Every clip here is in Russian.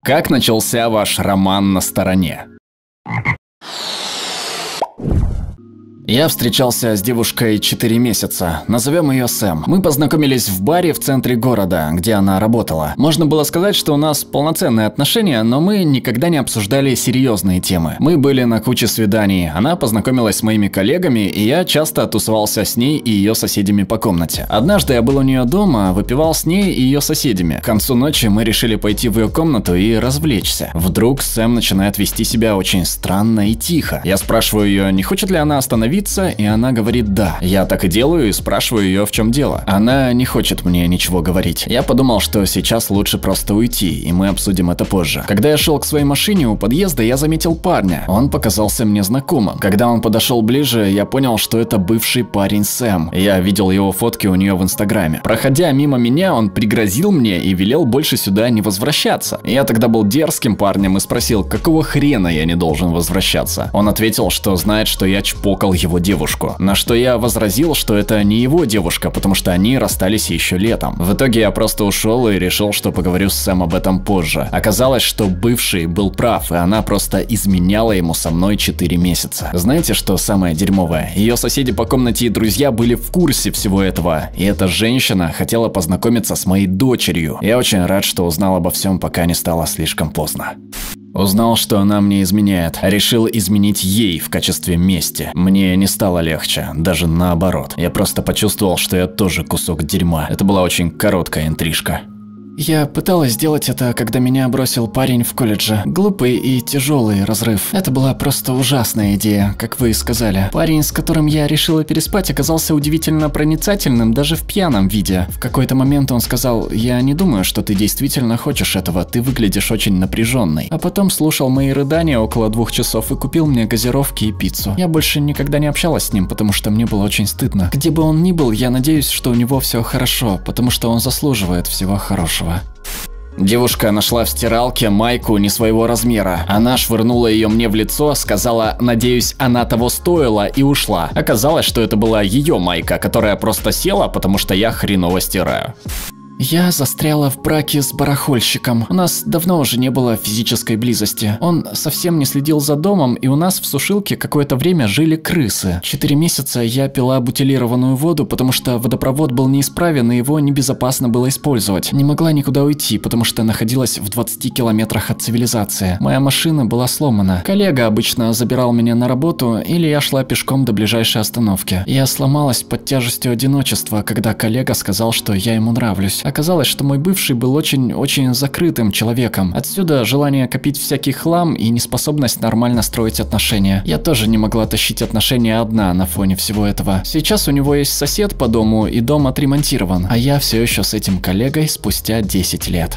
Как начался ваш роман на стороне? Я встречался с девушкой 4 месяца, назовем ее Сэм. Мы познакомились в баре в центре города, где она работала. Можно было сказать, что у нас полноценные отношения, но мы никогда не обсуждали серьезные темы. Мы были на куче свиданий, она познакомилась с моими коллегами, и я часто тусовался с ней и ее соседями по комнате. Однажды я был у нее дома, выпивал с ней и ее соседями. К концу ночи мы решили пойти в ее комнату и развлечься. Вдруг Сэм начинает вести себя очень странно и тихо. Я спрашиваю ее, не хочет ли она остановиться, и она говорит «да». Я так и делаю и спрашиваю ее, в чем дело. Она не хочет мне ничего говорить. Я подумал, что сейчас лучше просто уйти, и мы обсудим это позже. Когда я шел к своей машине у подъезда, я заметил парня. Он показался мне знакомым. Когда он подошел ближе, я понял, что это бывший парень Сэм. Я видел его фотки у нее в Инстаграме. Проходя мимо меня, он пригрозил мне и велел больше сюда не возвращаться. Я тогда был дерзким парнем и спросил, какого хрена я не должен возвращаться. Он ответил, что знает, что я чпокал его девушку. На что я возразил, что это не его девушка, потому что они расстались еще летом. В итоге я просто ушел и решил, что поговорю с Сэм об этом позже. Оказалось, что бывший был прав, и она просто изменяла ему со мной 4 месяца. Знаете, что самое дерьмовое? Ее соседи по комнате и друзья были в курсе всего этого, и эта женщина хотела познакомиться с моей дочерью. Я очень рад, что узнал обо всем, пока не стало слишком поздно. Узнал, что она мне изменяет, решил изменить ей в качестве мести. Мне не стало легче, даже наоборот. Я просто почувствовал, что я тоже кусок дерьма. Это была очень короткая интрижка. Я пыталась сделать это, когда меня бросил парень в колледже. Глупый и тяжелый разрыв. Это была просто ужасная идея, как вы и сказали. Парень, с которым я решила переспать, оказался удивительно проницательным даже в пьяном виде. В какой-то момент он сказал: «Я не думаю, что ты действительно хочешь этого, ты выглядишь очень напряженной». А потом слушал мои рыдания около 2 часов и купил мне газировки и пиццу. Я больше никогда не общалась с ним, потому что мне было очень стыдно. Где бы он ни был, я надеюсь, что у него все хорошо, потому что он заслуживает всего хорошего. Девушка нашла в стиралке майку не своего размера. Она швырнула ее мне в лицо, сказала «надеюсь, она того стоила» и ушла. Оказалось, что это была ее майка, которая просто села, потому что я хреново стираю. Я застряла в браке с барахольщиком. У нас давно уже не было физической близости. Он совсем не следил за домом, и у нас в сушилке какое-то время жили крысы. 4 месяца я пила бутилированную воду, потому что водопровод был неисправен, и его небезопасно было использовать. Не могла никуда уйти, потому что находилась в 20 километрах от цивилизации. Моя машина была сломана. Коллега обычно забирал меня на работу, или я шла пешком до ближайшей остановки. Я сломалась под тяжестью одиночества, когда коллега сказал, что я ему нравлюсь. Оказалось, что мой бывший был очень закрытым человеком. Отсюда желание копить всякий хлам и неспособность нормально строить отношения. Я тоже не могла тащить отношения одна на фоне всего этого. Сейчас у него есть сосед по дому, и дом отремонтирован, а я все еще с этим коллегой спустя 10 лет.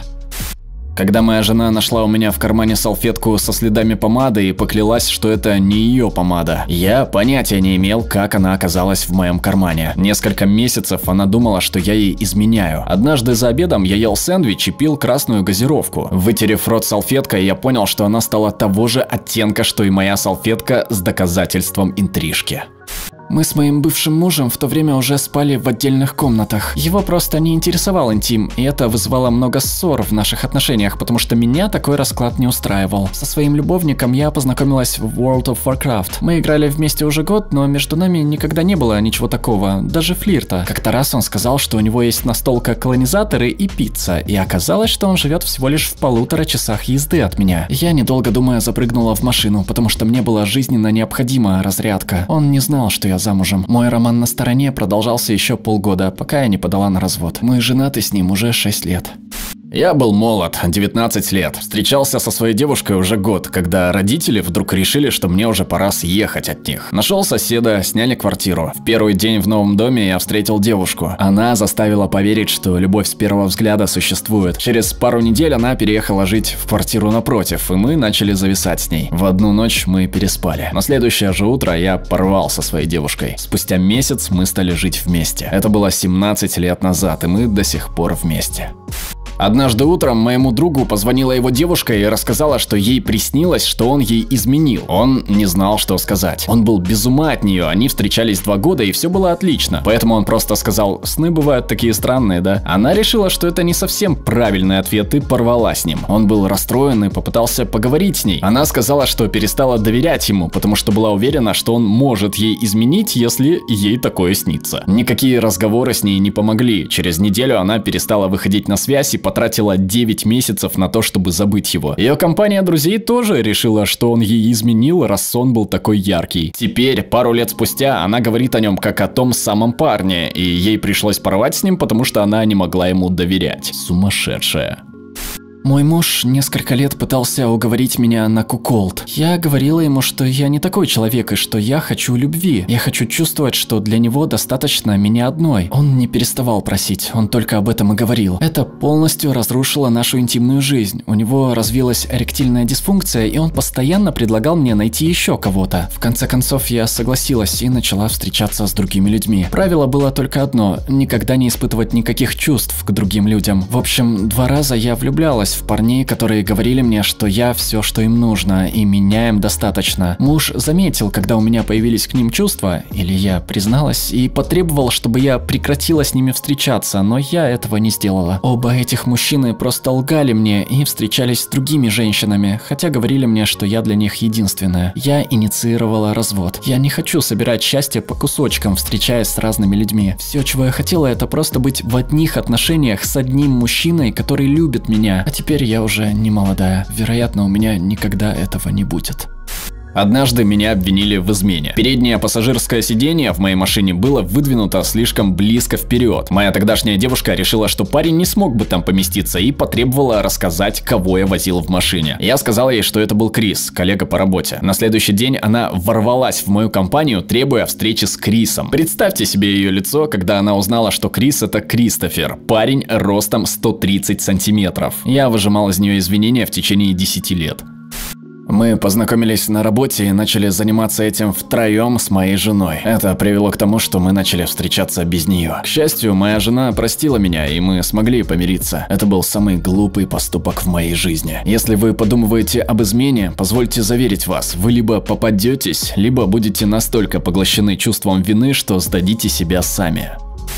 Когда моя жена нашла у меня в кармане салфетку со следами помады и поклялась, что это не ее помада, я понятия не имел, как она оказалась в моем кармане. Несколько месяцев она думала, что я ей изменяю. Однажды за обедом я ел сэндвич и пил красную газировку. Вытерев рот салфеткой, я понял, что она стала того же оттенка, что и моя салфетка, с доказательством интрижки. Мы с моим бывшим мужем в то время уже спали в отдельных комнатах. Его просто не интересовал интим, и это вызывало много ссор в наших отношениях, потому что меня такой расклад не устраивал. Со своим любовником я познакомилась в World of Warcraft. Мы играли вместе уже год, но между нами никогда не было ничего такого, даже флирта. Как-то раз он сказал, что у него есть настолка колонизаторы и пицца, и оказалось, что он живет всего лишь в 1,5 часах езды от меня. Я, недолго думая, запрыгнула в машину, потому что мне была жизненно необходима разрядка. Он не знал, что я замужем. Мой роман на стороне продолжался еще полгода, пока я не подала на развод. Мы женаты с ним уже 6 лет. Я был молод, 19 лет. Встречался со своей девушкой уже год, когда родители вдруг решили, что мне уже пора съехать от них. Нашел соседа, сняли квартиру. В первый день в новом доме я встретил девушку. Она заставила поверить, что любовь с первого взгляда существует. Через пару недель она переехала жить в квартиру напротив, и мы начали зависать с ней. В одну ночь мы переспали. На следующее же утро я порвал со своей девушкой. Спустя месяц мы стали жить вместе. Это было 17 лет назад, и мы до сих пор вместе. Однажды утром моему другу позвонила его девушка и рассказала, что ей приснилось, что он ей изменил. Он не знал, что сказать. Он был без ума от нее, они встречались 2 года и все было отлично. Поэтому он просто сказал: «Сны бывают такие странные, да?» Она решила, что это не совсем правильный ответ и порвала с ним. Он был расстроен и попытался поговорить с ней. Она сказала, что перестала доверять ему, потому что была уверена, что он может ей изменить, если ей такое снится. Никакие разговоры с ней не помогли. Через неделю она перестала выходить на связь и потратила 9 месяцев на то, чтобы забыть его. Ее компания друзей тоже решила, что он ей изменил, раз сон был такой яркий. Теперь, пару лет спустя, она говорит о нем как о том самом парне, и ей пришлось порвать с ним, потому что она не могла ему доверять. Сумасшедшая. Мой муж несколько лет пытался уговорить меня на куколд. Я говорила ему, что я не такой человек и что я хочу любви. Я хочу чувствовать, что для него достаточно меня одной. Он не переставал просить, он только об этом и говорил. Это полностью разрушило нашу интимную жизнь. У него развилась эректильная дисфункция, и он постоянно предлагал мне найти еще кого-то. В конце концов, я согласилась и начала встречаться с другими людьми. Правило было только одно – никогда не испытывать никаких чувств к другим людям. В общем, 2 раза я влюблялась в парней, которые говорили мне, что я все, что им нужно, и меня им достаточно. Муж заметил, когда у меня появились к ним чувства, или я призналась, и потребовал, чтобы я прекратила с ними встречаться, но я этого не сделала. Оба этих мужчины просто лгали мне и встречались с другими женщинами, хотя говорили мне, что я для них единственная. Я инициировала развод. Я не хочу собирать счастье по кусочкам, встречаясь с разными людьми. Все, чего я хотела, это просто быть в одних отношениях с одним мужчиной, который любит меня. А теперь я уже не молодая. Вероятно, у меня никогда этого не будет. Однажды меня обвинили в измене. Переднее пассажирское сиденье в моей машине было выдвинуто слишком близко вперед. Моя тогдашняя девушка решила, что парень не смог бы там поместиться, и потребовала рассказать, кого я возил в машине. Я сказала ей, что это был Крис, коллега по работе. На следующий день она ворвалась в мою компанию, требуя встречи с Крисом. Представьте себе ее лицо, когда она узнала, что Крис — это Кристофер, парень ростом 130 сантиметров. Я выжимал из нее извинения в течение 10 лет. Мы познакомились на работе и начали заниматься этим втроем с моей женой. Это привело к тому, что мы начали встречаться без нее. К счастью, моя жена простила меня, и мы смогли помириться. Это был самый глупый поступок в моей жизни. Если вы подумываете об измене, позвольте заверить вас, вы либо попадетесь, либо будете настолько поглощены чувством вины, что сдадите себя сами.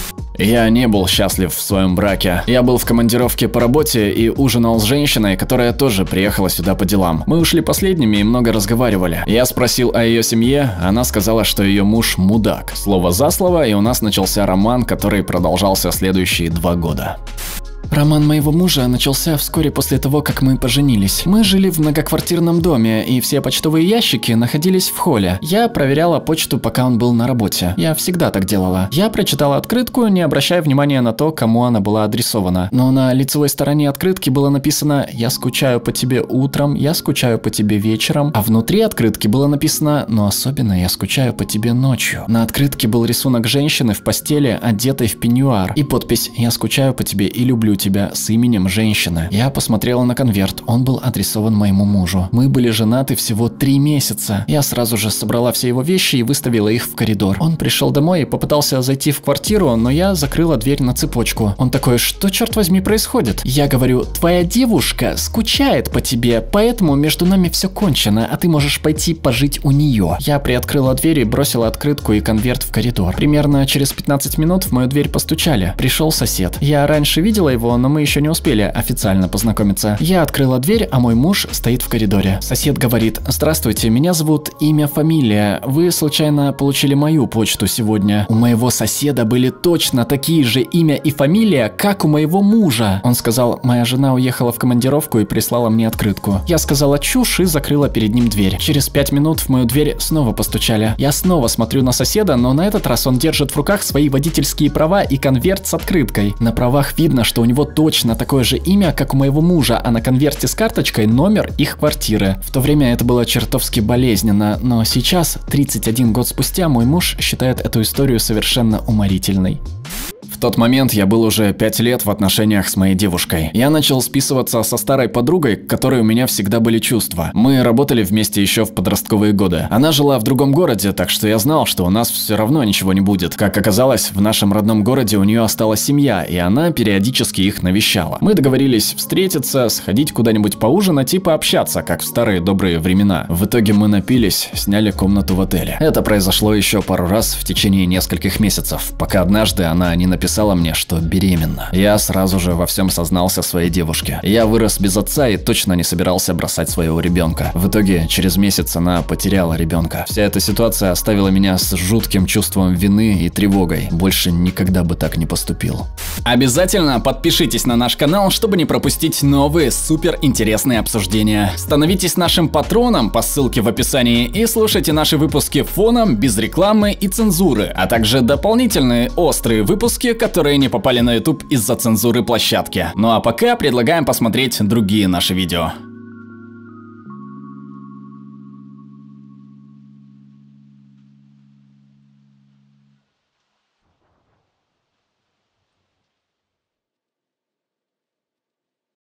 Я не был счастлив в своем браке. Я был в командировке по работе и ужинал с женщиной, которая тоже приехала сюда по делам. Мы ушли последними и много разговаривали. Я спросил о ее семье, она сказала, что ее муж мудак. Слово за слово, и у нас начался роман, который продолжался следующие 2 года. Роман моего мужа начался вскоре после того, как мы поженились. Мы жили в многоквартирном доме, и все почтовые ящики находились в холле. Я проверяла почту, пока он был на работе. Я всегда так делала. Я прочитала открытку, не обращая внимания на то, кому она была адресована. Но на лицевой стороне открытки было написано: «Я скучаю по тебе утром, я скучаю по тебе вечером», а внутри открытки было написано: «Но особенно я скучаю по тебе ночью». На открытке был рисунок женщины в постели, одетой в пеньюар, и подпись: «Я скучаю по тебе и люблю тебя» с именем женщины. Я посмотрела на конверт, он был адресован моему мужу. Мы были женаты всего 3 месяца. Я сразу же собрала все его вещи и выставила их в коридор. Он пришел домой и попытался зайти в квартиру, но я закрыла дверь на цепочку. Он такой: «Что, черт возьми, происходит?» Я говорю: «Твоя девушка скучает по тебе, поэтому между нами все кончено, а ты можешь пойти пожить у нее». Я приоткрыла дверь и бросила открытку и конверт в коридор. Примерно через 15 минут в мою дверь постучали. Пришел сосед. Я раньше видела его, но мы еще не успели официально познакомиться. Я открыла дверь, а мой муж стоит в коридоре. Сосед говорит: «Здравствуйте, меня зовут имя, фамилия. Вы случайно получили мою почту сегодня?» У моего соседа были точно такие же имя и фамилия, как у моего мужа. Он сказал: «Моя жена уехала в командировку и прислала мне открытку». Я сказала чушь и закрыла перед ним дверь. Через 5 минут в мою дверь снова постучали. Я снова смотрю на соседа, но на этот раз он держит в руках свои водительские права и конверт с открыткой. На правах видно, что у него точно такое же имя, как у моего мужа, а на конверте с карточкой номер их квартиры. В то время это было чертовски болезненно, но сейчас, 31 год спустя, мой муж считает эту историю совершенно уморительной. В тот момент я был уже 5 лет в отношениях с моей девушкой. Я начал списываться со старой подругой, к которой у меня всегда были чувства. Мы работали вместе еще в подростковые годы. Она жила в другом городе, так что я знал, что у нас все равно ничего не будет. Как оказалось, в нашем родном городе у нее осталась семья, и она периодически их навещала. Мы договорились встретиться, сходить куда-нибудь поужинать и пообщаться, как в старые добрые времена. В итоге мы напились, сняли комнату в отеле. Это произошло еще пару раз в течение нескольких месяцев, пока однажды она не написала мне, что беременна. Я сразу же во всем сознался своей девушке. Я вырос без отца и точно не собирался бросать своего ребенка. В итоге через месяц она потеряла ребенка. Вся эта ситуация оставила меня с жутким чувством вины и тревогой. Больше никогда бы так не поступил. Обязательно подпишитесь на наш канал, чтобы не пропустить новые супер интересные обсуждения. Становитесь нашим патроном по ссылке в описании и слушайте наши выпуски фоном, без рекламы и цензуры, а также дополнительные острые выпуски, которые не попали на YouTube из-за цензуры площадки. Ну а пока предлагаем посмотреть другие наши видео.